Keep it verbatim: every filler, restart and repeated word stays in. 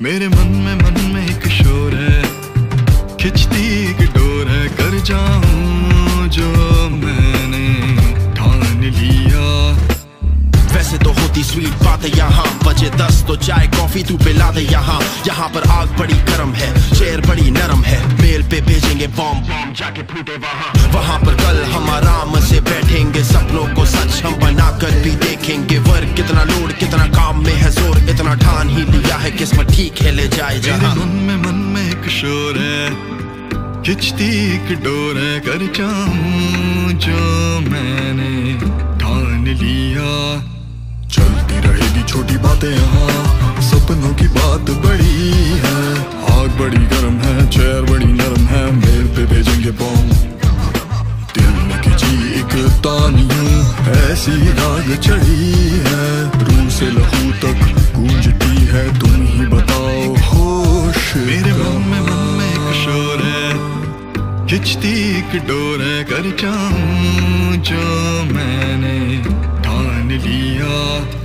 मेरे मन में मन में एक शोर है, खिंचती एक डोर है, कर जाऊं जो मैंने ठान लिया। वैसे तो होती स्वीट बात है यहाँ, बजे दस तो चाय कॉफी तू पिला दे यहाँ। यहाँ पर आग बड़ी गर्म है, चेयर बड़ी नरम है, मेल पे भेजेंगे बॉम्ब बॉम्ब जाके फूटे वहाँ। वहाँ पर कल हम आराम से बैठेंगे, सपनों को सच हम बनाकर भी देखेंगे। वर्क कितना लोड कितना काम में है जोर, इतना ठान ही लिया है किस्मत ठीक है ले जाए जहाँ। मन में मन में एक शोर है, खिंचती एक डोर है, कर जाऊं जो मैंने ठान लिया। चलती रहेगी छोटी बातें यहाँ, सपनों की बात बड़ी है। आग बड़ी गर्म है, चेयर बड़ी नरम है, मेल पे भेजेंगे बॉम्ब। दिल में खिंची एक तानियों ऐसी आग चढ़ी है, रूह से लहू तक गूंजती है, तुम ही बताओ होश। मेरे मन में मन में एक शोर है, खिंचती एक डोर है, कर जाऊं जो मैंने ठान लिया।